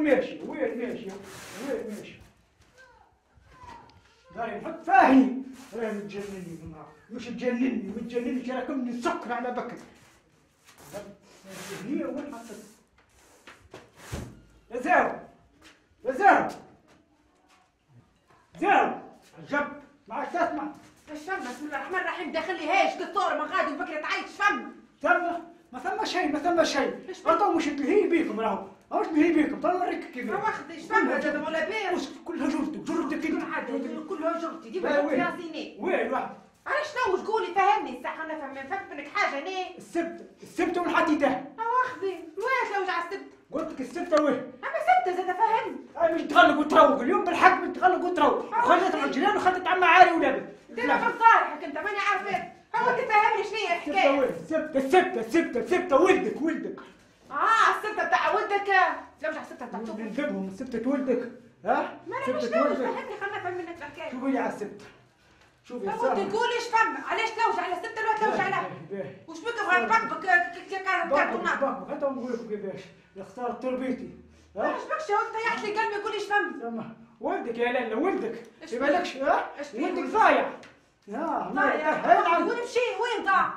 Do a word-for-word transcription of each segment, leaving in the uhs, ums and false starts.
ماشي؟ وين ماشي؟ وين ماشي؟ داير نحط فاهي راه متجنني بالنهار، مش تجنني متجنني شراكمني السكر على بكر. هي وين حطيت؟ يا زاو يا زاو زاو عجب ما عادش تسمع. ايش فما؟ بسم الله الرحمن الرحيم داخل لي هاش قصور ما غادي وبكري تعيش فما. ثم ما ثم شيء ما ثم شيء. راهو مش تلهي بيكم راهو، راهوش تلهي بيكم، تو نوريك كيف. ما واخد ايش فما زاد ولا بير؟ كلها جرتك جرتك انت. كلها جرتي ديما فيها سنين. وين واحد؟ علاش نوش قولي فهمني الساعة خلنا نفهم نفهم منك حاجة هنا. السبت السبت والحديدة. اه واخدي وين لوج على السبت؟ قلت لك السبت وين؟ اما سبت زاد فهمني. انا مش تغلق وتروق اليوم بالحق مش تغلق وتروق، وخليت الرجلين وخليت عم عالي ولابد. ديما بصالحك انت ماني عارفة. هو انت فهمني شنو هي الحكاية؟ السبت السبت السبت السبت ولدك ولدك. اه السبت بتاع ولدك. لوج على السبت بتاع توك. نذبهم السبت ولدك. ها؟ ما انا مش نوش فهمني خلنا نفهم منك الحكاية. شوفي على السبت. شوفي ما كنت تقول ايش فما؟ علاش لوج على السبت الوقت لوج على؟ وش بك بغيت بقبك كي كان كرتونات؟ بقبك حتى نقول لكم كيفاش اختار تربيتي. ها؟ ايش بكش انت يحت لي قلبي يقول ايش فما؟ ولدك يا لالا ولدك ما بالكش ها؟ ولدك ضايع. ها ضايع وين مشي وين ضاع؟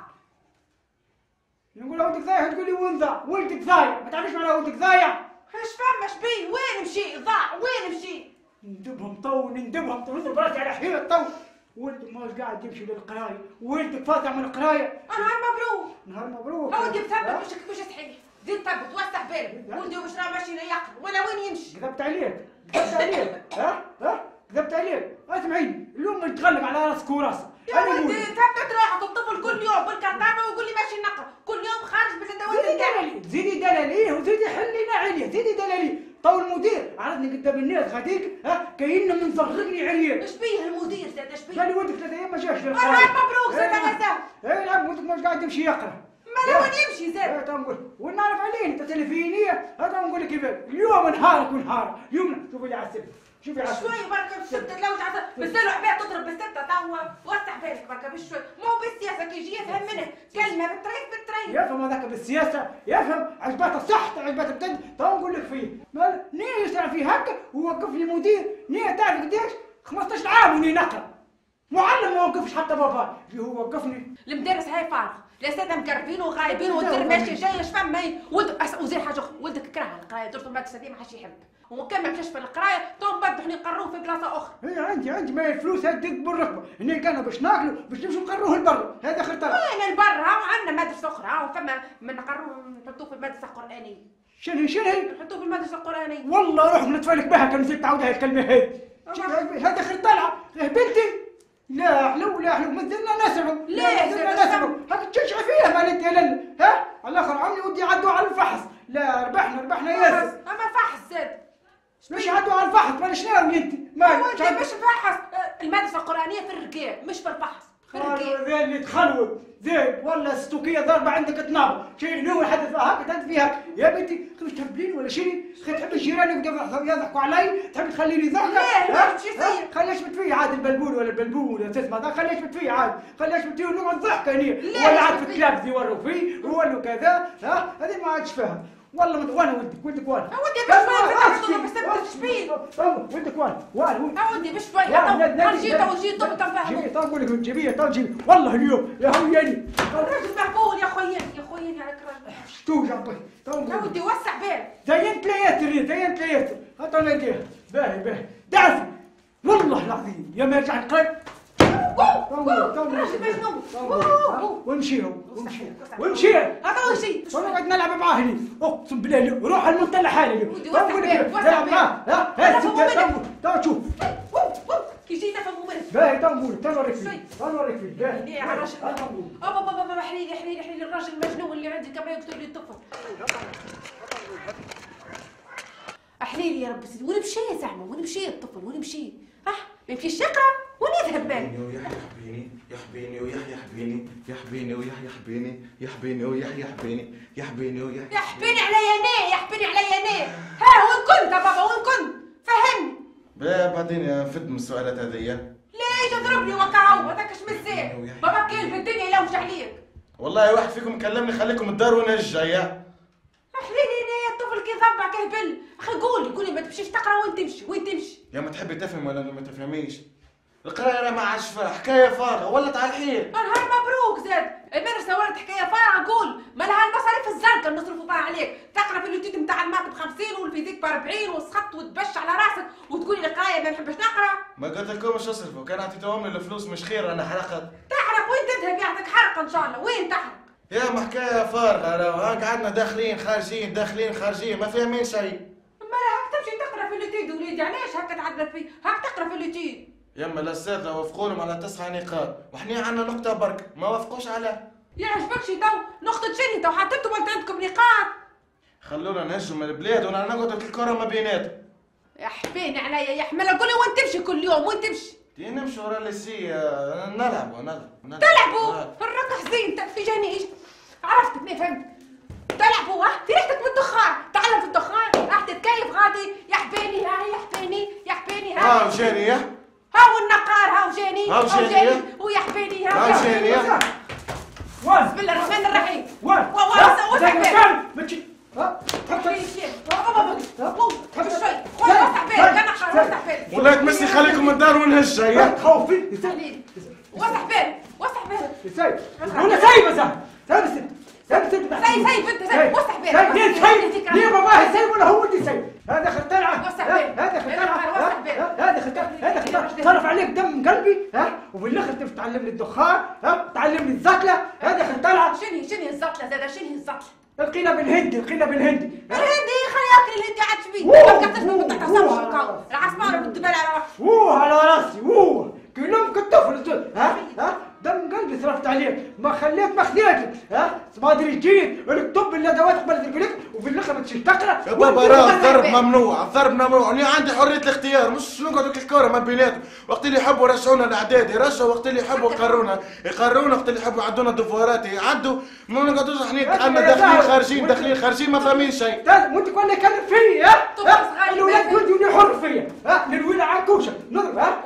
نقول ولدك ضايع تقول لي وين ضاع؟ ولدك ضايع ما تعرفش معنى ولدك ضايع؟ ايش فما ايش بيه؟ وين مشي؟ ضاع وين مشي؟ ندبهم طو نندبهم طو نضرب راسي على حيط طو. ولدك ما قاعد يمشي للقرايه، ولدك فاتح من القرايه. نهار مبروك. نهار مبروك. ولدي بثبت مش مش صحيح. زيد ثبت وسع بالك، ولدي ومش راه ماشي يقرا ولا وين يمشي؟ كذبت عليك، كذبت عليك، ها؟ ها؟ كذبت عليك، اسمعيني، اليوم نتغلب على راسك وراسك. يا ولدي ثبت روحك الطفل كل يوم بالكرتانه ويقول لي ماشي نقرا، كل يوم خارج بالدوام. زيدي دلالي، زيدي دلاليه وزيدي حلينا عليه، زيدي دلاليه. تو المدير عرضني قدام الناس غاديك ها كأنه منفرغني عريان. ايش بيه المدير زاد ايش بيه؟ قال لي ولدك ثلاث ايام ما جاش للقرايه. نهار مبروك زاد غزال. اي نعم ولدك مش قاعد يمشي يقرا. ما لا وين يمشي زاد؟ ايه تو نقول ونعرف عليه انت تلفينيه، هذا نقول لك كيفاش اليوم نهارك ونهارك، اليوم شوفي لي على السبت، شوفي على السبت. شوي بركه بالسبت تلوج على بسالوا عباد تضرب بالسته توا وسع بالك بركه بشوي، مو بالسياسه كي يجي يفهم منك كلمه بالتريف بالتريف. يفهم هذاك بالسياسه، يفهم عجباته صح عجباته بجد، تو نقول لك فيه، نيه يسرع فيه هكا ووقف لي مدير، نيه تعرف قديش؟ خمسطاش عام وني نقرا. معلم ما وقفش حتى بابا، هو وقفني. المدرس هاي فارغ، الاساتذه مقربين وغايبين والدير ماشي جاي اش فما هي، ولدك وزير حاجه اخرى، ولدك كره القرايه درتو المدرسه دي ما حدش يحب، وكان ما مشاش في القرايه تو نبدحوا نقروه في بلاصه اخرى. هي عندي عندي ما الفلوس هديك بالركبه، هنا كانوا باش ناكلوا باش نمشوا نقروه لبرا، هذا خير طلب. وين البر هاو عندنا مدرسه اخرى هاو فما من نقروه نحطوه في المدرسه القرانيه. شنو شنو؟ نحطوه في المدرسه القرانيه. والله روح نتفالك بها كان نسيت تعاودها الكلمه هذه. هذا خير طلعه، بنتي. لا حلو لا حلو مازلنا نسمعوا. ليه مازلنا نسمعوا، هاك تشجع فيها مالك يا لل، ها؟ على الاخر عمي ودي عدوا على الفحص، لا ربحنا ربحنا ياسر. اما فحص زاد. مش عدوا على الفحص، مال شنو انت؟ مال انت مش فحص، المدرسه القرانيه في الرقاب مش في الفحص. ذا اللي تخلوت زين والله ستوكيه ضربه عندك تناظر شيء نوع حدث هكا تنت فيها يا بنتي مش تهبلين ولا شيء تحب الجيران يضحكوا علي تحب تخليني ضحكه ليه شو يصير؟ خلي اشمت فيه عاد البلبول ولا البلبول ولا تسمع ذا خلي اشمت فيه عاد خلي اشمت فيه ونقعد ضحكه هني ولا عاد في الكلاب يوروا فيه ولا كذا ها هذه ما عادش فاهم والله مت... وانا ولدك ولدك وانا ودي بشوي بس انت تشبين ولدك وانا وانا ودي بشوي انا جيت وجيت طب تفهموا جيبي طب اقول لك جيبيه طب جيبي والله اليوم يا هوياني الراجل مهبول يا خويا يا خويا عليك راجل شتوش عطي يا ودي وسع بالك زينت لي ياسر زينت لي ياسر هاتوا نلقيها باهي باهي دعسي والله العظيم يا ما يرجع القلب راجل مجنون وامشي وامشي وامشي هذا هو شيء ونقعد نلعب معاه هني اقسم بالله روح المنتدى لحالي ودي وسع بالك وسع بالك ها ها تو شوف كي جيت افهموا منك باهي تو نقول تو نوريك فيه تو نوريك فيه باهي يا الراجل بابا بابا بابا حليلي حليلي حليلي الراجل المجنون اللي عندي كما يقتل لي الطفل احليلي يا رب سيدي وين مشى زعما وين مشى الطفل وين مشى اه ما يمشيش يقرا وين يذهب بالك يحبيني يحبيني ويحيى يحبيني يحبيني ويحيى يحبيني يحبيني ويحيى يحبيني يحبيني ويحيى يحبيني على ينيه يحبيني على ينيه ها وين كنت يا بابا وين كنت فهمني بعدين فد من السؤالات هذيا ليش تضربني وكعو هذاك اش مزال بابا كلب الدنيا يلوج عليك والله واحد فيكم كلمني خليكم الدار وانا الجايه احليلي ليه الطفل كي ضبع كهبل اخي قولي قولي ما تمشيش تقرا وين تمشي وين تمشي. يا ما تحبي تفهم ولا ما تفهميش؟ القرايه ما عادش فيها حكايه فارغه ولت على الحيل. نهار مبروك زاد المدرسه ولات حكايه فارغه. قول ما لها المصاريف الزرقاء نصرفوا بها عليك. تقرا في الوتيت نتاع الماك ب خمسين والفيزيك ب أربعين وسخط وتبش على راسك وتقولي القرايه ما نحبش نقرا. ما قلت لكمش اصرفوا، كان عطيتهم لي الفلوس مش خير انا حرقت. تحرق وين تذهب يعطيك حرقه ان شاء الله. وين تحرق؟ يا ما حكايه فارغه راهو ها قعدنا داخلين خارجين داخلين خارجين ما فاهمين شيء. ما هاك تمشي تقرا في الوتيت وليدي علاش هكا تعذب فيه؟ هاك تقرا في الوتيت. يما الاساتذه وافقوا على تسعة نقاط وحنا عندنا نقطه برك ما وافقوش عليها. يعجبكش تو نقطه شنو تو حطيتوا وانت عندكم نقاط. خلونا نهجوا من البلاد وانا نقعد الكره ما بيناتهم. يا حبيني عليا يا حمله قولي وين تمشي كل يوم وين تمشي؟ تي نمشوا ورا الليسي نلعبوا نلعبوا تلعبوا في الركح زين في جنيش. عرفتك ما فهمت. تلعبوا ها في ريحتك من الدخان. تعلم في الدخان راح تتكيف غادي. يا حبيني ها يا حبيني يا حبيني ها. ها وجاني يا هاو النقار هاو جاني هاو جاني ويا حبيبي ها هاو جاني يا وين؟ بسم الله الرحمن الرحيم. وين؟ وين وسع بالك ماشي ها تحط لي شيء تحط شوي خويا وسع بالك انا وسع بالك والله تمسي خليكم من الدار ونهج لا يا تخوفي خليل وسع بالك وسع بالك سايب ولا سايب زين سايب ست سايب ست سايب سايب انت سايب وسع بالك سايب ليه سايب ليه باباه سايب ولا هو اللي سايب هذا خطلعه وسع بالك هذا خطلعه هذا خطلعه هذا خطلعه صرف عليك دم من قلبي ها وبالاخر تبي تعلم لي الدخان ها تعلم لي الزقله هذا خطلعه شنو شنو الزقله زاد شنو الزقله القينا بالهندي القينا بالهندي الهندي خلي ياكل الهندي عاد شبيه ما كتبش من تحت الصوت العصفاره بالدبل على روحك اوه على راسي اوه كلهم كالطفل ها ها دم قلبي صرفت عليك ما خليت ما خذيتك ها ما ادري جيت الكتب الادوات قبلت البلك وفي الاخر ما تشي تقرا يا بابا راه الضرب ممنوع الضرب ممنوع انا عندي حريه الاختيار مش نقعدوا الكوره ما بيناتهم وقت اللي يحبوا يرجعونا الاعداد يرجعوا وقت اللي يحبوا يقرونا يقرونا وقت اللي يحبوا يعدونا دفوارات يعدوا ما نقعدوش احنا اما داخلين خارجين داخلين خارجين ما فاهمين شيء وانت كنا كان فيا ها الولاد ولدوا حر فيا ها للولد عنكوشه نضرب ها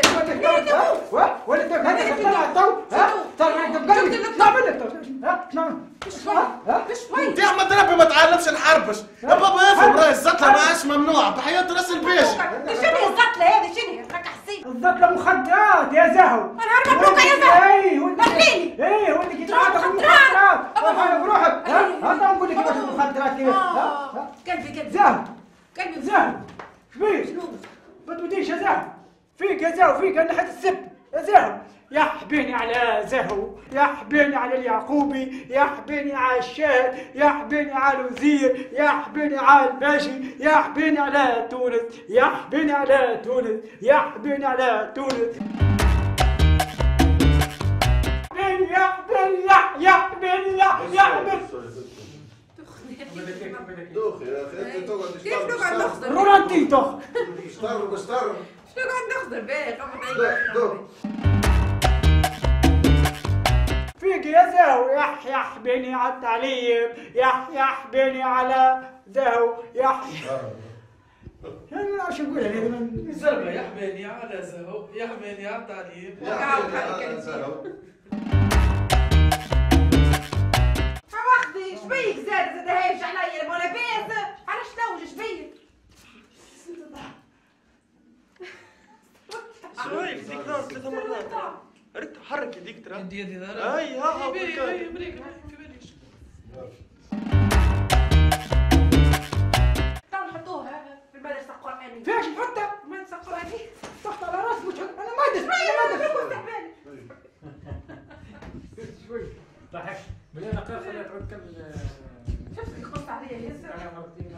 ولا تبغى هذا طلع تو ها طلع انت قلبي نعمل لك ها نعمل بشوي بشوي انت يا احمد ربي ما تعلمش نحربش يا بابا افهم راهي الزقله ما عادش ممنوع بحياه راس الباشا شنو الزقله هذه شنو راك حسين الزقله مخدرات يا زهو انا مبروك يا زهو اي وانت خليني اي وانت كي تعرف المخدرات روح بروحك ها هذا نقول لك كيفاش المخدرات كيف ها قلبي قلبي زهو قلبي زهو شبيك ما توديش يا زهو فيك يا زهو فيك انا حد السب يا زهو يا حبيني على زهو يا حبيني على اليعقوبي يا حبيني على الشاهد يا حبيني على الوزير يا حبيني على الباشي يا حبيني على تونس يا حبيني على تونس يا حبيني على تونس يا حبيني يا حبيني يا حبيني دوخ يا اخي انت تقعد كيف نقعد نخزر؟ رونالدي دوخ اشتر بشتر شنو قاعد نخزر بالك دوخ دوخ فيك يا زهو يا يا حبيني على التعليم يا يا حبيني على زهو يا يعني شو نقول هذه زلمه يا حبيني على زهو يا حبيني على التعليم يا حبيبي زهو واخدي شبيك زاد زاد هايج عليا ولا بيت علاش توج شبيك شوي فيك نار ثلاث مرات رد حرك يديك ترى يدي يدي ذا اي ها ها اي امريكا في باليش تو نحطوها في المدرسه القرانيه فيش نحطها المدرسه القرانيه تحت على راسي مش انا ما ادري انا ما ادري شوي ضحك بدينا قال خليها تعود كمل شفت يخص عليا ياسر انا مرتين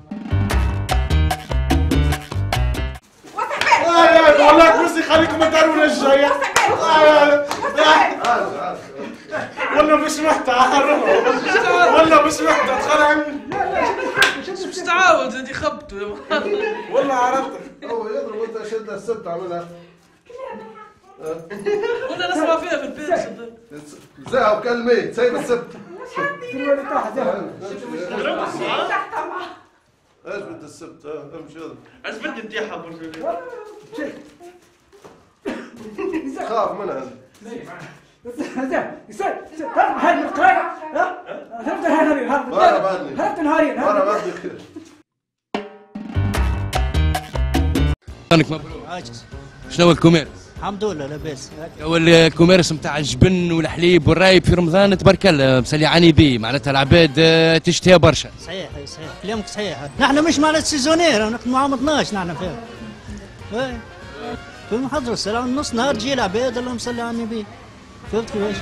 والله كرسي خليكم ما تعرفون الجايه والله مش محتار والله مش محتار خلع مش تعاود انت خبطوا والله عرفتك هو يضرب وانت شد السبت عملها ولا نسمع فيها في البيت زهو كلمه سايب السبت ايش بدي السبت امشي يلا ايش بدي نديحها برجولي خاف منها زين يصير هاي القرايه ها هربت نهارين مرة بعدني هربت نهارين مرة بعدني خير رمضانك مبروك. شنو هو الكوميرس؟ الحمد لله لاباس. هو الكوميرس نتاع الجبن والحليب والرايب في رمضان تبارك الله مسلي به، معناتها العباد آه، تشتهيها برشا. صحيح صحيح كلامك صحيح. نحن مش معناتها سيزونير، نحن ما عمطناش نحن فيها. اي في محضر السلام نص نهار تجي العباد اللهم صل على النبي. فهمت كيفاش؟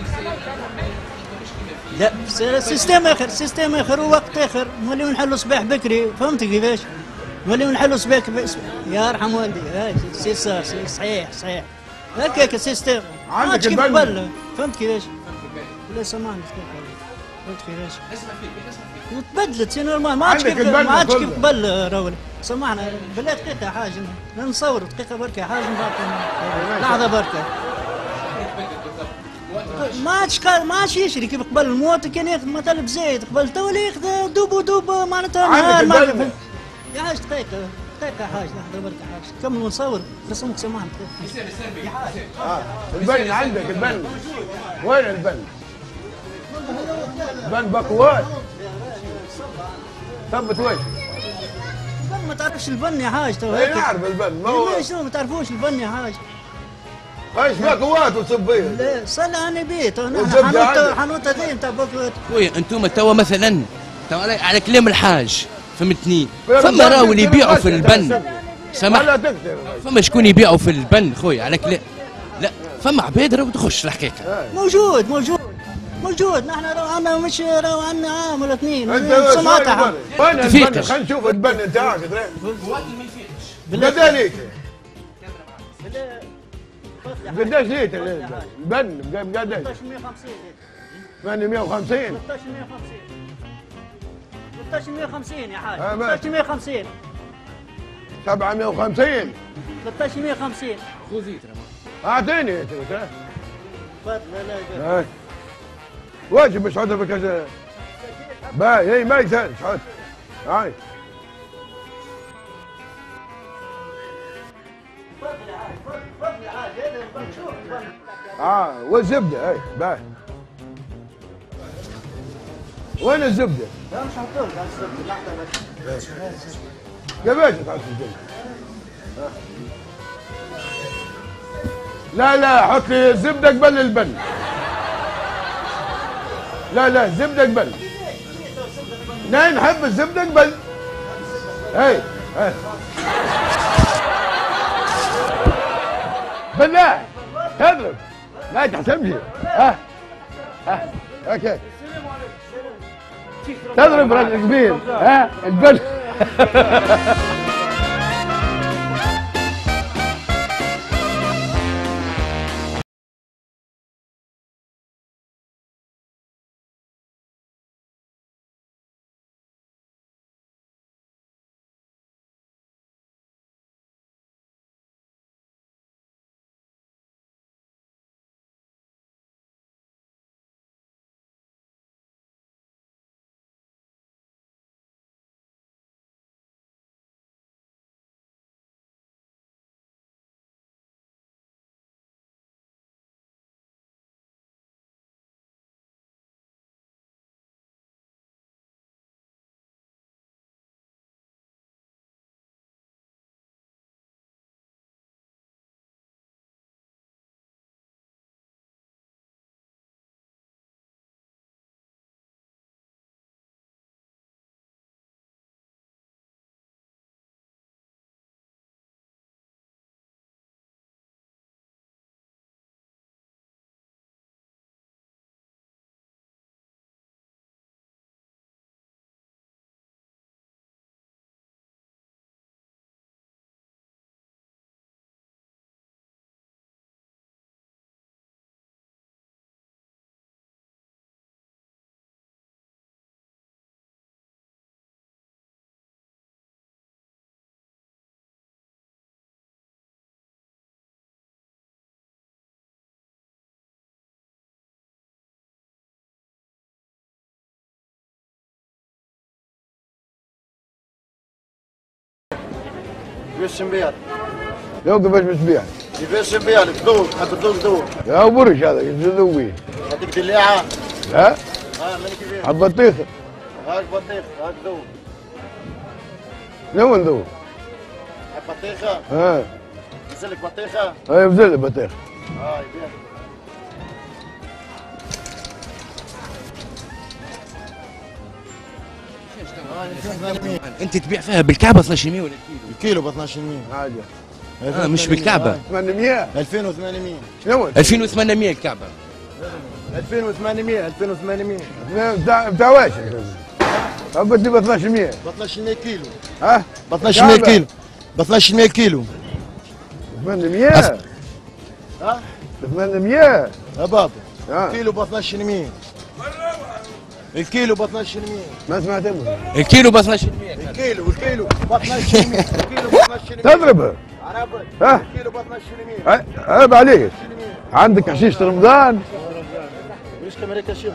لا سيستم اخر، سيستم اخر ووقت اخر، نوليو نحلوا صباح بكري، فهمت كيفاش؟ نوليو نحلوا صباح يا يرحم والدي، هاي سي صار صحيح صحيح. هكاك السيستم ما عادش كيف قبل، فهمت كيفاش؟ لا سامحني فهمت كيفاش؟ نسمع فيك نسمع فيك. تبدلت سي نورمال، ما عادش كيف ما عادش كيف قبل راول. سامحنا بالله دقيقة حاجة نصور دقيقة بركة حاجة لحظة بركة. ما عادش ما عادش يشري كيف قبل، المواطن كان ياخذ مثلا بزايد قبل تو ياخذ دوب ودوب معناتها نهار. يا حاج دقيقة دقيقة حاج لحظة بركة حاج كمل ونصور رسمك سامحني دقيقة. يا حاج البن عندك البن وين البن؟ البن بقوات ثبت وجهك. البن ما تعرفش البن يا حاج تو هيك نعرف البن ما هو شنو ما تعرفوش البن يا حاج. ايش بقوات وصبيه؟ لا صلي على النبي تو وزبدة حانوت هذين تاع بقوات. خويا انتم توا مثلا تو على, على كلام الحاج فهمتني، فما راهو اللي يبيعوا في البن سامح، فما شكون يبيعوا في البن خويا على كلام، لا فما عباد راهو تخش الحقيقه. موجود موجود موجود، نحن راهو عندنا مش راهو عندنا عام ولا اثنين سمعتها. وين البن؟ خلينا نشوف البن نتاعك قداش ليتر؟ قداش ليتر البن بقداش؟ ثمانمائة وخمسين ثلاثمائة وخمسين يا حاج ثلاثمائة وخمسين سبعمائة وخمسين ثلاثمائة وخمسين خذ ليتر اعطيني ليتر تفضل. لا لا واجب مش حاطه بكذا باي هي ما يسالش حط هاي اه والزبده هاي باي وين الزبده؟ لا مش حطولك الزبده لحظه بس. كيفاش تحط الزبده؟ لا لا حط لي الزبده قبل البن. لا لا الزبده قبل. لا نحب الزبده قبل. هي هي بالله تضرب ما تحسبش. ها ها اوكي تضرب راجل كبير. ها البن كيفاش نبيع؟ لو كيفاش بتبيع؟ كيفاش نبيع لك؟ ذوق تحب تذوق ذوق. يا برش هذا يذوق بيه. هذيك دليعة؟ ها؟ ها مالك كيفاش؟ على البطيخة. هاك بطيخ هاك ذوق. لوين ذوق؟ بطيخه؟ اه نزل لك بطيخه؟ اي بزل بطيخه. اه يبيع. انت تبيع فيها بالكعبه اثناش مية ولا الكيلو؟ الكيلو ب اثناش مية. عادي. اه مش بالكعبه. ثمانمية. ألفين وثمانمية. شنو؟ ألفين وثمانمية الكعبه. ألفين وثمانمية ألفين وثمانمية. بتاع بتاع واش؟ قلت لي ب اثناش مية. ب اثناش مية كيلو. ها؟ ب اثناش مية كيلو. ب اثناش مية كيلو. ثمانمية. ها؟ ثمانمية. يا بابا. اه كيلو ب اثناش مية. الكيلو ب اثناش مية. ما سمعت منه. الكيلو ب اثناش مية. الكيلو الكيلو ب اثناش مية. الكيلو ب اثناش مية. تضربه. عربي. ها؟ الكيلو ب اثناش مية. عيب عليك. عندك حشيشة رمضان. مش كاميرا شيخ.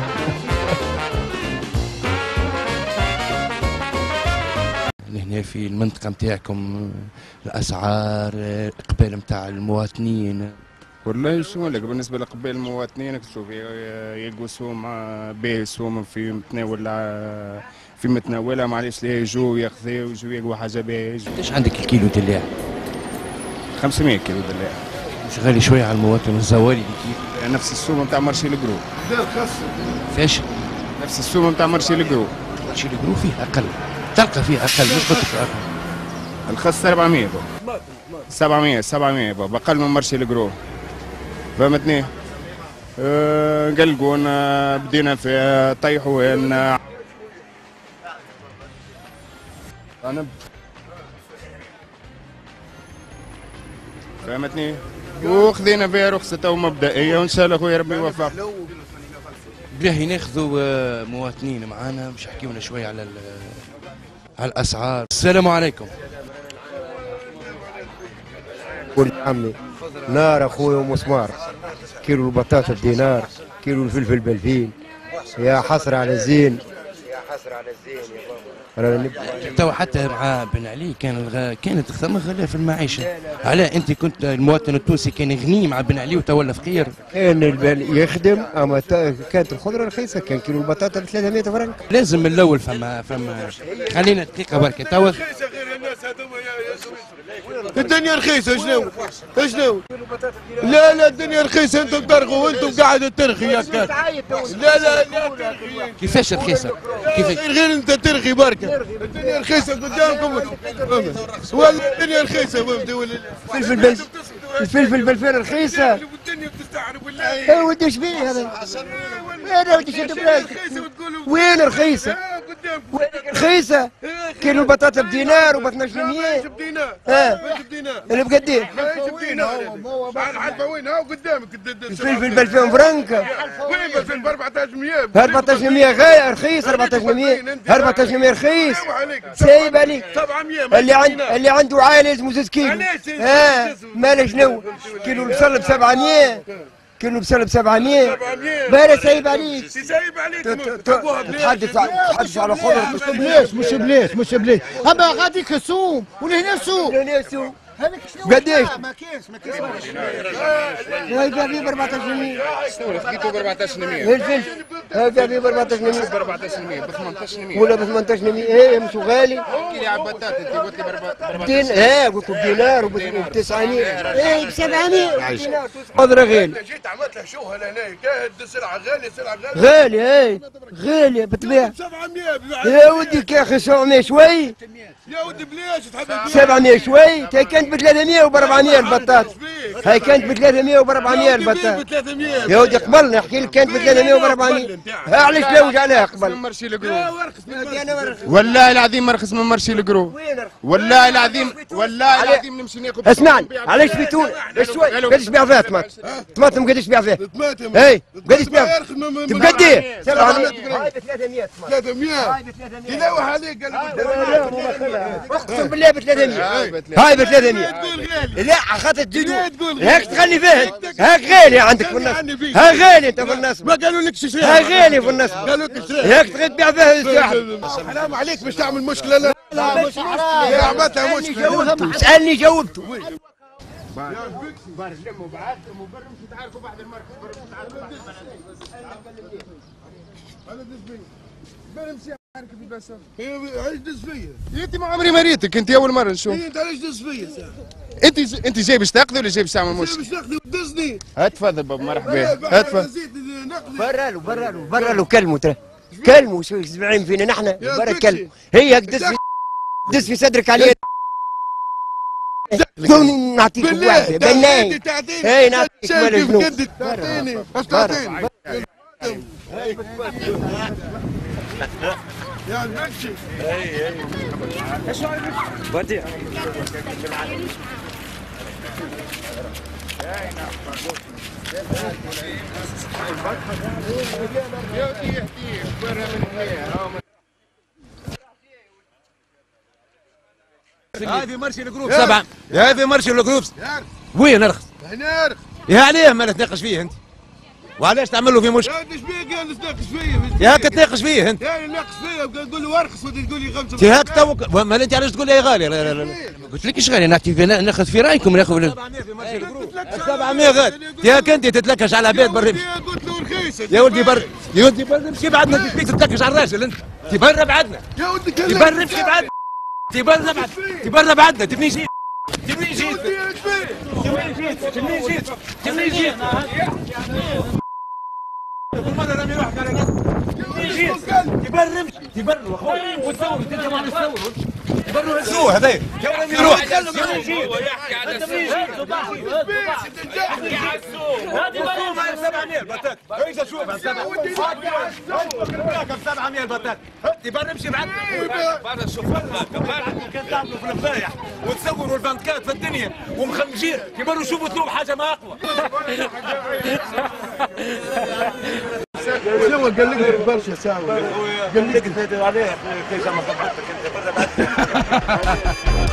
هنا في المنطقة نتاعكم الأسعار الإقبال نتاع المواطنين. والله شو لك بالنسبة لقبال المواطنين تشوف يلقوا سوم باهي سوم في متناول في متناولها معليش لا يجوا ياخذوا يجوا يلقوا حاجة باهية. قداش عندك الكيلو دلاع؟ خمسمية كيلو دلاع. مش غالي شوية على المواطن الزوالي كيف؟ نفس السوم نتاع مرشي الجرو. فاش؟ نفس السوم نتاع مرشي الجرو. مرشي الجرو فيه أقل. تلقى فيه أقل مش قلت لك أقل. الخس سبعمية بابا. سبعمية سبعمية بابا أقل من مرشي الجرو. فهمتني؟ أه قلقونا بدينا في طيحوين. أنا فهمتني؟ وخذينا فيها رخصة مبدئية وإن شاء الله خويا ربي يوفق. باهي ناخذوا مواطنين معانا باش يحكيونا شوية على على الأسعار. السلام عليكم. قول عمي نار اخويا ومسمار. كيلو البطاطا بدينار، كيلو الفلفل بألفين. يا حسرة على الزين، يا حسرة على الزين يا بابا. توا حتى مع بن علي كان الغ... كانت ثم غلاء في المعيشة. علاء انت كنت المواطن التونسي كان غني مع بن علي وتولى فقير؟ كان البن يخدم اما كانت الخضرة رخيصة، كان كيلو البطاطا ب ثلاثمية فرنك. لازم من الاول فما فما خلينا دقيقة بركة توا. الدنيا رخيصة شنو؟ شنو؟ لا لا الدنيا رخيصة انتم ترغوا وانتم قاعد ترخي يا كاك. لا لا لا ترخي. كيفاش رخيصة؟ كيفاش؟ غير انت ترخي بركة. الدنيا رخيصة قدامكم ولا الدنيا رخيصة فهمتي ولا الفلفل بل الفلفل بالفل رخيصة. ايه ودي ايش فيه هذا؟ وين ودي شد بلاك؟ وين رخيصة؟ وين رخيصة؟ كيلو البطاطا بدينار وب اثناش مية. اه اللي بقديه؟ وين هاو قدامك الفلفل ب ألفين فرنك. وين بالفلفل ب أربعطاش مية؟ ب أربعطاش مية غاية رخيص. أربعطاش مية أربعطاش مية رخيص. سايب عليك. اللي عند اللي عنده عائلة لازم زوج كيلو. اه مالا شنو؟ كيلو البصل ب سبعمية. كيلو بصل ب سبعمية. بالا سايب عليك. سايب عليك. تحدث تحدث على خضر. مش بليش مش بليش مش بليش. اما غاديك السوم ولهنا سوم. لهنا سوم. هذاك شنو؟ قديش؟ ما كاينش ما كاينش. لا يبيع فيه ب أربعطاش مية. شنو لقيتو ب أربعطاش مية؟ الفلفل هذا فيه ب أربعطاش مية. ب أربعطاش مية ب ثمنطاش مية ولا ب ثمنطاش مية. ايه مش غالي. احكي لي على البطاطا انت قلت لي ب أربعطاش. دين اه قلت لك دينار وب تسعمية. ايه ب سبعمية. خضرة غالي. جيت عملت له شوهه لهنا كاد سلعه غاليه سلعه غاليه. غالي ايه غالية بتبيع. سبعمية يا ودي يا اخي سبعمية شوي. يا ودي بليش تحب سبعمية شوي. هي كانت ب ثلاثمية وب أربعمية البطاطا. هي كانت ب ثلاثمية وب أربعمية البطاطا. يا ودي قبل نحكي لك كانت ب ثلاثمية وب أربعمية. علاش لوج عليها قبل؟ مرشي الجرو. والله العظيم مرخص من مرشي الجرو. والله العظيم والله العظيم نمشي ناكل. اسمعني علاش في تونس شوي قداش تبيع فيها طماطم؟ طماطم قداش تبيع فيها؟ اي قداش تبيع؟ بقديه؟ سبعمية. هاي ب ثلاثمية. ثلاثمية. يلوح عليك اقسم بالله ب ثلاثمية. هاي ب ثلاثمية. لا خاطر تزيدوا هيك تخلي فيها. هاك غالي عندك في النصب. ها غالي انت في النصب. ما قالوا لك شري. ها غالي في النصب. قالوا لك شري. هيك تغيب تبيع فيها الساحل. حرام عليك مش تعمل مشكله. لا لا مش حرام. يا عملتها مشكله. اسالني جاوبته. بار لموا بعضكم وبرموا تعاركوا بعد المركز برموا تعاركوا بعد المركز. علاش دز فيا؟ انت ما عمري ما ريتك، انت اول مره نشوف. انت علاش دز فيا ساعه؟ انت انت جاي باش تاخذي ولا جاي باش تعمل مشكل؟ جاي باش تاخذي وتدزني. هات تفضل بابا، مرحبا هات تفضل. برا له برا له برا له كلمه ترى كلمه شو سبعين فينا نحن برا كلمه هي دز في دز في صدرك عليه كوني نعطيك واحده بالله هي نعطيك ولا جنود تعطيني اش تعطيني يا نمشي اي اي وديع هذه مرشي الجروب سبعة، هذه مرشي الجروب وين ارخص؟ هنا ارخص يا عليه ما تناقش فيه انت وعلاش تعمل له في مشكل؟ يا ايش بيك يا تناقش فيه؟ يا هاك تناقش فيه انت يا ناقش فيه تقول له ارخص ولا تقول لي خمسة يا هاك توك ما انت علاش تقول لي غالي؟ لا لا لا قلت لك ايش غالي نعطي ناخذ في رايكم ناخذ سبعمية غالي يا انت تتلكش على بيت برا قلت له رخيص يا ولدي بر يا ولدي بر امشي بعدنا تبيك تتلكش على الراجل انت تبر بعدنا يا ولدي تبر امشي بعدنا تبر بعد تبر بعدنا تبني جيت تبني جيت تبني جيت تبني جيت تبني جيت كل مرة رامي روحك على تبني جيت تبر امشي تبر اخوي وتصور انت ما تصور تبر شو هذا يا رامي روح تبني جيت يحكي على السوق يحكي على السوق هذه سبعمية البطاط ايش اشوف سبعمية البطاط تبر امشي بعدنا بعد الشوفير كان تعملوا في الفضايح وتصوروا البنكات في الدنيا ومخمجين يبروا يشوفوا ثوب حاجه ما اقوى شو قال لك برشا ساعه قال لك عليه كيف ما خبرتك انت برا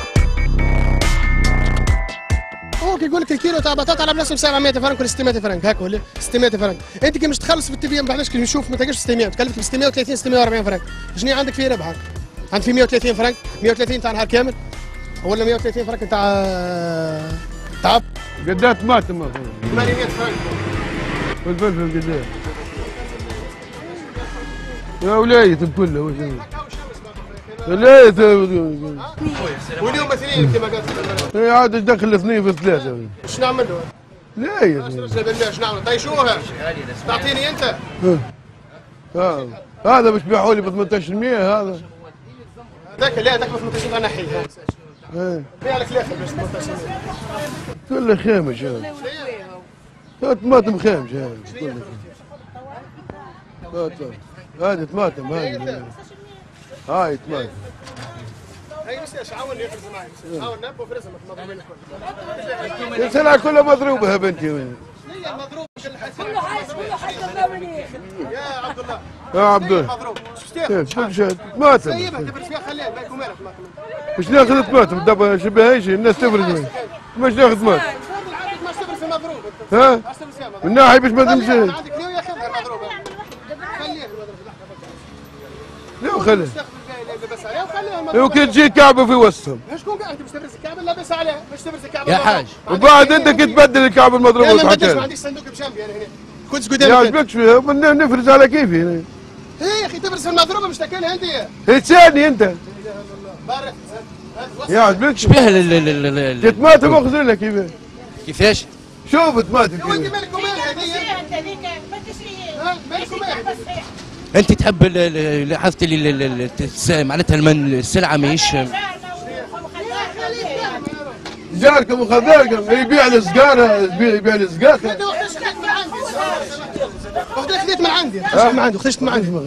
هو كي يقول لك الكيلو تاع بطاطا على بلاصه ب سبعمية فرنك ولا ستمية فرنك هاك ولا ستمية فرنك انت كي مش تخلص في التي في ام بعدش كي نشوف ما تلقاش ستمية تكلفك ب ستمية وثلاثين ستمية وأربعين فرنك شنو عندك فيه ربحك؟ عندك فيه مية وثلاثين فرنك مية وثلاثين تاع نهار كامل ولا مية وثلاثين فرنك تاع تاع قدات طماطم ثمانمية فرنك والفلفل قدات يا ولاية كله وش ولاية واليوم مثلين كما قلت اي عاد دخل اثنين في ثلاثة ايش نعمل له؟ لا يا ايش نعمل؟ طيشوها تعطيني انت؟ اه هذا باش بيعوا لي ب ثمانية عشر بالمية هذا ذاك لا ذاك ب ثمانية عشر نحيه ايه بيع لك ثلاثة باش ثمانية عشر كله خامش هذا هذا طماطم خامش هذا كله هذه طماطم هذه هاي طماطم هاي مش عاون يفرز معي عاون نب وفرزها مضروبين الكل السلعة كلها مضروبة يا بنتي وين هي مضروب كله حاس كله حاس يا عبد الله يا عبد الله مضروب كيف كل شيء طماطم سيبها تفرز فيها خليها بالك ومالك مش ناخذ طماطم دابا شبهاش الناس تفرز مش ناخذ طماطم ما تفرز المضروب ها من ناحية باش ما تمشي عندك نيو ياخذها المضروبة خليها لا خليها لابس عليها وخليها لو كي تجي كعبة في وسطهم شكون قاعد باش تفرز الكعبة لابس عليها باش تفرز الكعبة يا حاج وبعد انت كي تبدل الكعبة المضروبة لا ما بدلش ما عنديش صندوق بجنبي انا هنا كنت قدامي يا عجبكش فيها نفرز على كيفي هنا هي يا اخي تفرز المضروبة مش تاكلها انت هي تسالني انت بارك يا عجبكش شبيه ال الطماطم اخذ لك كيفاش كيفاش؟ شوف الطماطم يا ولدي مالك ومالها هذه انت هذيك ما تشريها مالك ومالها انت تحب لاحظت لي معناتها السلعه ماهيش جاركم وخذاركم يبيع السجارة يبيع السجارة اختي خذيت من عندي اختي من عندي اختي من عندي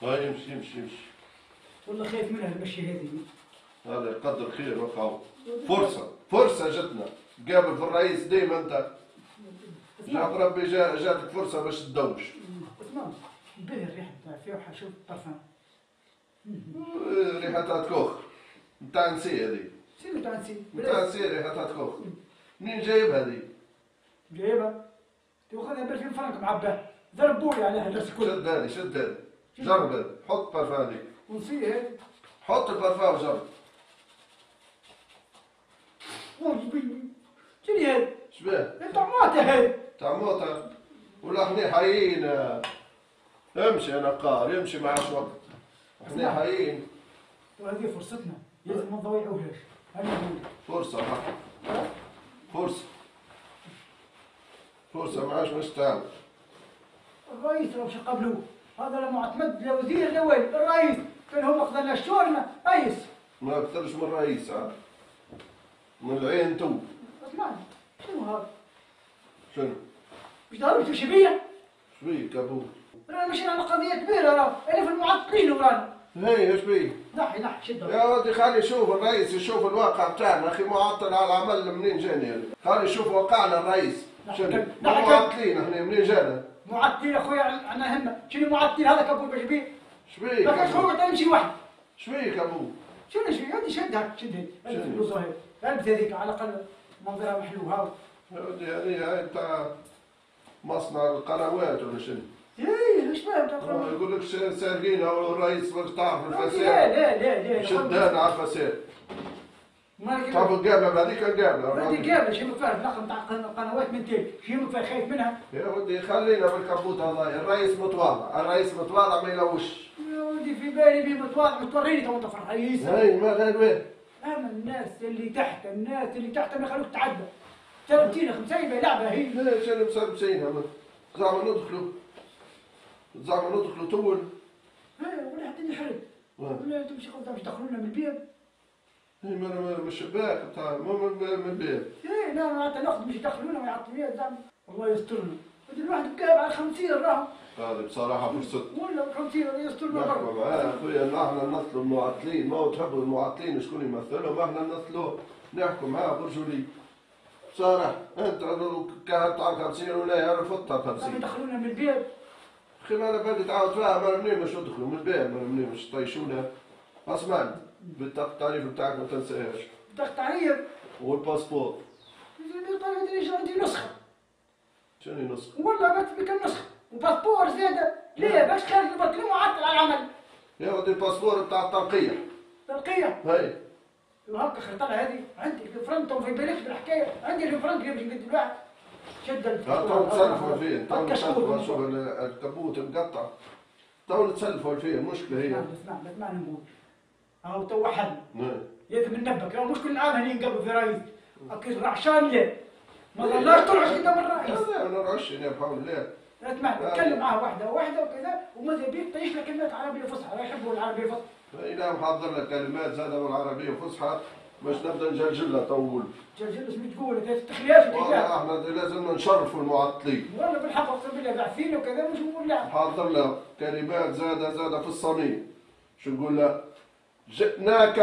هاي يمشي يمشي يمشي. والله خايف منها المشي هذه. هذا يقدر خير وقعوا. فرصة فرصة جتنا. قابل في الرئيس ديما انت. جاب ربي جا جاتك فرصة باش تدوش. تمام. باهي الريحة نتاع فيها وحشوف البارفان. ريحتها كوخ. نتاع نسي هذي. شنو نتاع نسي؟ نتاع نسي ريحتها كوخ. منين جايبها هذي؟ جايبها؟ تاخذها ب ألفين فرنك معباه. ضربولي عليها الناس الكل. شد هذي شد هذي. جرب هذي. حط بارفان هذيك. ونسي هذي. حط البارفان وجرب. شنو هذا؟ شبيه؟ تاع موته هذا. تاع موته ولا احنا حيين. امشي يا نقار امشي ما عادش وقت. احنا حيين. وهذه فرصتنا لازم ما نضيعوهاش. فرصة فرصة فرصة ما عادش باش تعاود. الرئيس لو قبلوه هذا لا معتمد لا وزير لا والي. الرئيس كان هو قدرنا شورنا رئيس. ما اكثرش من الرئيس عاد. من العين تو. اسمعني شنو هذا؟ شنو؟ مش ضربت وش بيا؟ شبيك ابو؟ رانا مشينا على قضية كبيرة راه، أنا في المعطلين ورانا. هي ايش بيه؟ نحي نحي شد يا ودي خلي يشوف الرئيس يشوف الواقع بتاعنا اخي معطل على العمل منين جاني انا؟ خلي يشوف واقعنا الرئيس. شنو؟ معطلين احنا منين جانا؟ معطلين اخويا عندنا همة، شنو معطل هذا كابو باش بيه؟ شبيك؟ ما كانش خويا تمشي وحده. شبيك ابو؟ شنو شبيك؟ هذه شدها شدها، البس البلوزة هذه، البس هذيك على الأقل منظرها محلو هاو. يا ودي هذه هاي بتاع مصنع القنوات ولا شنو؟ ايه ايش فاهم تقرا؟ يقول لك سارقين او الرئيس باش تعرف الفساد. لا لا لا لا شدانا على الفساد. تعرف القابله بهذيك القابله. هذيك قابله شنو فيها الرقم تاع القنوات من تالي، شنو فيها خايف منها؟ يا ودي خلينا بالكبوت الله، الرئيس متواضع، الرئيس متواضع ما يلوش. يا ودي في بالي بيه متواضع متوريني تو انت في الرئيس. اي ما غير وين؟ اما الناس اللي تحت الناس اللي تحت ما يخلوك تعدى. تربتينا خمسين لعبه هي. ليش انا مسربسين زعما ندخلوا زعما ندخلوا تول. ايه ولا حتى نحرق. ولا تمشي خلاص باش يدخلونا من البيت. اي من الشباك بتاع مو من البيت. ايه لا معناتها ناخذ باش يدخلونا ويعطوا لي زعما الله يسترنا. الواحد كاب على خمسين راهو. هذه بصراحه فرصه. ولا خمسين الله يسترنا برا. معاه اخويا احنا نمثلوا المعطلين، ما هو تحبوا المعطلين شكون يمثلهم، احنا نمثلوه نحكوا معاه برجولي. بصراحه انت كانت على خمسين ولا رفضتها خمسين. يدخلونا من البيت. اخي ما انا بدي تعاود فيها ما منين باش ندخلوا من الباب ما منين باش طيشونا. اسمعني بالبطاقة التعريف بتاعك ما تنساهاش. بطاقة التعريف؟ والباسبور. البطاقة عندي نسخة. شنو نسخة؟ والله بكتب لك نسخة، وباسبور زيادة، ليه باش خارج البطلين معطل على العمل. يا ودي الباسبور بتاع الترقية. ترقية؟ هاي. وهكا خرطلة هذه، عندي الفرنك تو في بالكش بالحكاية، عندي الفرنك اللي باش نقد الواحد. شد الفرنك. تو تسلفوا فيه، تو تسلفوا شوف الكبوت مقطع. تو تسلفوا فيه، المشكلة هي. اسمع اسمع اسمع نقول. اهو تو وحدنا. نعم. لازم ننبك، مش كل عام هني نقبل في رئيس. اكيد رعشان ليه؟ ما ظلناش ترعش قدام الرئيس. لا ما نرعش انا بحول الله. اسمع تكلم معاه واحده واحده وكذا وماذا بيك تعيش لك كلمات عربيه فصحى، لا يحبوا العربيه الفصحى. اي نعم محضر لك كلمات زادة بالعربيه فصحى باش نبدا نجلجلها تو نقول. جلجل اش بتقول انت تخليهاش والله احنا لازم نشرفوا المعطلين. والله بالحق اقسم بالله باعثين وكذا مش نقول لا. محضر له كلمات زادة زادة في الصميم. شو نقول له؟ جئناك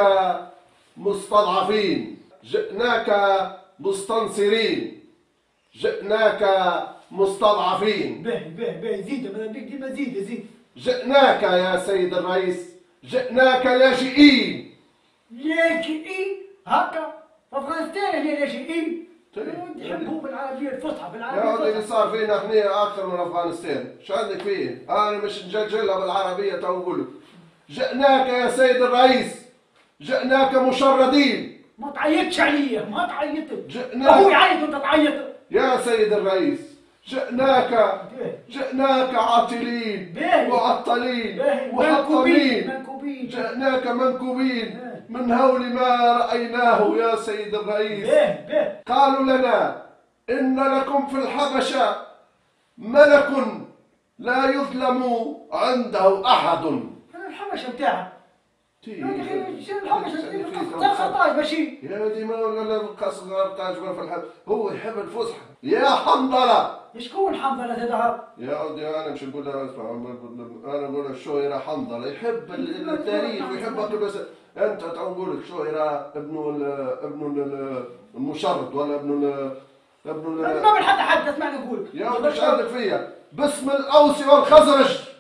مستضعفين، جئناك مستنصرين، جئناك مستضعفين. باهي باهي باهي زيد ماذا بيك ديما زيد زيد. جئناك يا سيد الرئيس، جئناك لاجئين. لاجئين؟ هكا؟ افغانستان هي لاجئين؟ يحبوا بالعربية الفصحى بالعربية الفصحى. يا ودي اللي صار فينا احنا اكثر من افغانستان، شو عندك فيه؟ انا مش نجلجلها بالعربية تو نقول لك. جئناك يا سيد الرئيس، جئناك مشردين. ما تعيطش عليا، ما تعيطت. جئناك. هو يعيط وانت تعيط. يا سيد الرئيس، جئناك جئناك عاطلين معطلين محطمين، جئناك منكوبين من هول ما رأيناه يا سيد الرئيس. قالوا لنا إن لكم في الحبشة ملك لا يظلم عنده أحد. الحبشة بتاعها يا اخي شنو الحبش الخطاج ماشي يا ودي ما ولا القص غرقاج في الحب هو يحب الفسحه يا حنظله شكون حنظله هذا؟ يا ودي انا مش نقول لها انا نقول الشويره حنظله يحب التاريخ ويحب بس انت تقول لك شويره ابنه ابنه المشرد ولا ابنه ابنه ما من حتى حد اسمعني نقول يا ودي ايش عندك فيا باسم الاوس والخزرج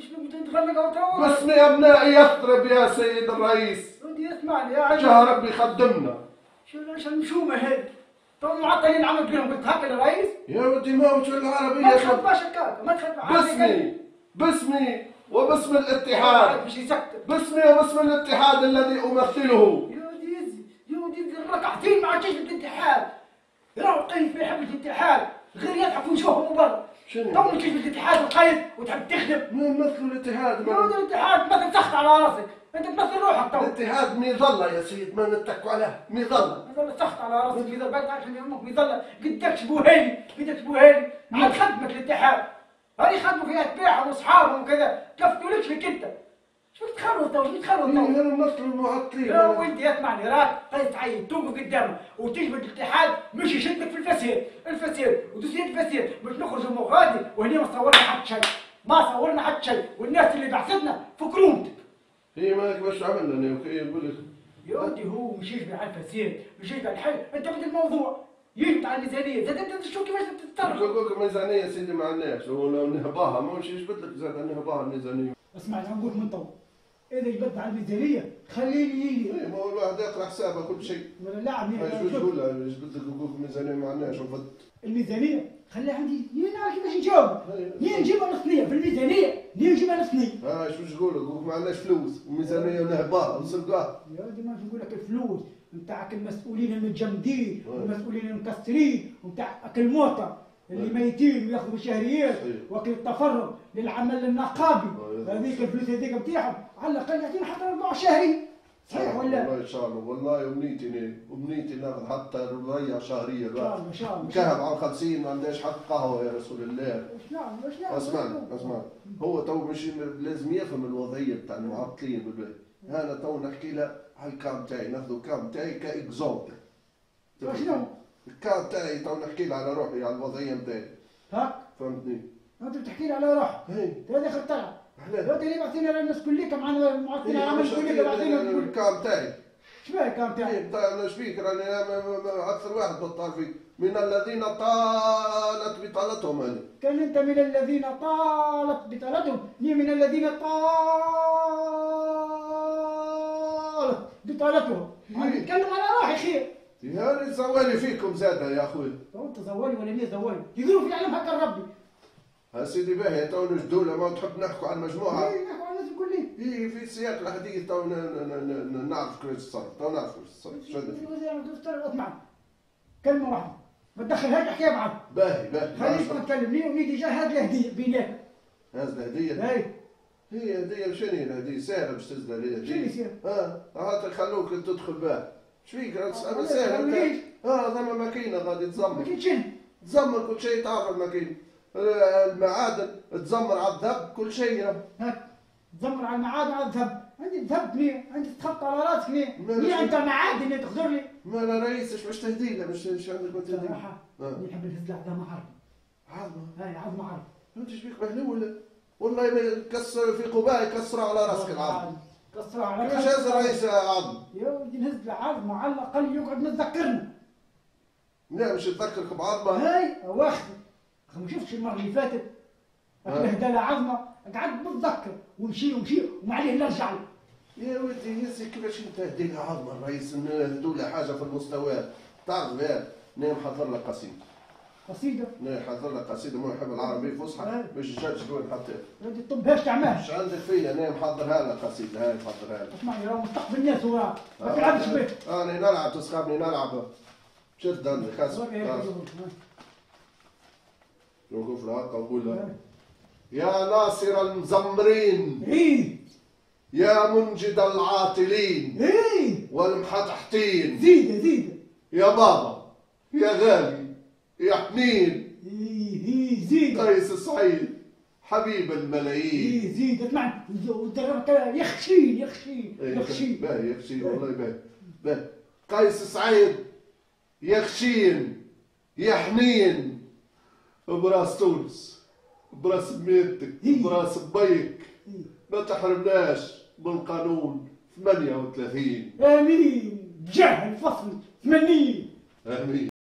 باسم ابناء يثرب يا سيد الرئيس ودي اسمعني يا عجل جا ربي خدمنا شو ايش المشومه هذه؟ تو معطلين عملت لهم قلت هكا الرئيس؟ يا ودي ما وجه العربيه ما تخاف باش هكاك ما تخاف باسمي باسمي وباسم الاتحاد باش يسكت باسمي وباسم الاتحاد الذي امثله يا ودي يا ودي ركعتين مع جيش الاتحاد راهو قيد ما يحب الاتحاد غير يضحك ويشوفهم من برا شنو؟ تو كيف الاتحاد القيد وتحب تخدم ما نمثلوا الاتحاد يا ودي الاتحاد ما تسخط على راسك انت تمثل روحك تو الاتحاد ميظله يا سيد ما نتكوا عليه ميظله ميظله سخط على راسك اذا بقيت عشان يمك ميظله قدك شبوهالي قدك شبوهالي عاد خدمك الاتحاد هذه خدموا فيها تبيعهم واصحابهم وكذا كفتولكش فيك انت شو تخرب تو شو تخرب تو انا نمثل المعطلين لا وانت اسمعني راك قيس تعين توقف قدامه وتجبد الاتحاد مش يشدك في الفساد الفساد وتسير الفساد مش نخرج مغادي وهنا ما صورنا حتى شيء ما صورنا حتى شيء والناس اللي بعثتنا في كرومتك هي مالك باش عملنا انا وكي يقول لك يا ودي هو مش يشبه على الفساد مش يشبه على الحي انت بدك الموضوع يجب على الميزانيه زاد انت شوف كيفاش تتصرف نقول لك الميزانيه سيدي ما عندناش ولو نهباها ما مش يجبد لك زاد نهباها الميزانيه اسمع انا نقول من تو اذا جبدت على الميزانيه خليني يجي اي ما هو الواحد يقرا حسابه كل شيء ولا لا عم شو تقول له جبد لك نقول الميزانيه ما عندناش وفد الميزانيه خليها عندي انا كيفاش نجاوب ني نجيبها نصنيه في الميزانيه ني نجيبها نصنيه اه شو تقول لك ما عندناش فلوس الميزانيه نهباها نسرقوها يا ودي ما نقول لك الفلوس نتاعك المسؤولين المتجمدين والمسؤولين المكسرين ونتاع الموتى اللي ميتين وياخذوا الشهريات وكيل التفرغ للعمل النقابي هذيك الفلوس هذيك نتاعهم على الاقل يعطينا حتى ربع شهري صحيح ولا؟ والله ان شاء الله والله امنيتي امنيتي ناخذ حتى ربيع شهريه ان شاء الله ان شاء الله كهب على خمسين ما عندناش حق قهوه يا رسول الله ايش نعم ايش نعم اسمعني اسمعني هو تو مش لازم يفهم الوضعيه بتاع المعطلين بالبلد انا تو نحكي له على الكام تاعي ناخذ الكام تاعي كاكزومبل شنو؟ الكام تاعي تو نحكي له على روحي على الوضعيه نتاعي هاك فهمتني؟ انت بتحكي لي على روحك هذا اخر طلع انت اللي بعثينا على الناس كلها معنا معطينا العمل كلها بعثينا الكام تاعي ايش بها الكام تاعي؟ ايه ايش فيك راني اكثر واحد بطال فيك من الذين طالت بطالتهم هذه كان انت من الذين طالت بطالتهم ني من الذين طالت بطالتهم نتكلم على روحي خير يا زوالي فيكم زاده يا اخوي تو انت زوالي ولا مين زوالي يقولوا في العالم هكا ربي ها سيدي باهي تو الدولة ما تحب نحكوا على المجموعة اي نحكوا على الناس الكل اي في سياق الحديث تو نعرف كيفاش تصرف تو نعرف كيفاش تصرف شنو اسمع كلمة واحدة ما تدخلهاش حكاية بعض باهي باهي خليك ما تكلمني ونيجي جا هذه الهدية بيناتنا هذه الهدية؟ اي هي هدية شنو هي الهدية؟ ساهلة باش تزدى الهدية شنو ساهلة؟ اه هات خلوك تدخل بها ايش فيك انا ساهلة اه ثم ماكينة غادي تزمر ماكينة شنو؟ تزمر كل شيء تعرف الماكينة المعادن تزمر على الذهب كل شيء هاك تزمر على المعادن على الذهب عندي الذهب مية عندي تخطى على راسك مية مية انت معادن اللي تخزر لي ما انا رئيس ايش باش تهدي لي مش ايش عندك ما تهدي صراحة نحب نهز عظمة حرب عظمة هاي عظمة حرب انت ايش بيك مهلول ولا والله يكسر في قباء يكسرها على راسك العظم كسرها على راسك كيفاش هذا رئيس عظم يا ودي نهز العظمة على الاقل يقعد نتذكرنا لا مش يتذكرك بعظمة هاي واخدي ما شفتش المرة اللي فاتت هدا له عظمة قعدت بتذكر ونمشي ونمشي وما عليه الا رجع له يا ودي يا سي كيفاش انت هدي لها عظمة الرئيس هذول حاجة في المستوى تعرف يا انا محضر لك قصيدة قصيدة؟ انا حضر لك قصيدة ما يحب العربي فصحى باش الجاج وين حطيت هذه طبهاش تعملها ايش عندك فيا انا محضرها لك قصيدة هاي محضرها لك اسمعني راه مستقبل الناس هو ما تلعبش به انا نلعب تسخبني نلعب شد عندك خاص نوقف لها قولها يا ناصر المزمرين ايه يا منجد العاطلين ايه والمحتحتين زيد زيد يا بابا يا غالي يا حنين ايه ايه زيد قيس الصعيد حبيب الملايين. ايه زيد اسمع ودربك يخشين يخشين يخشين. باهي يخشين والله باهي باهي. قيس سعيد يخشين يا حنين براس تونس براس ميتك براس بيك ما تحرمناش من قانون ثمانية وثلاثين. امين بجاه الفصل ثمانين. امين.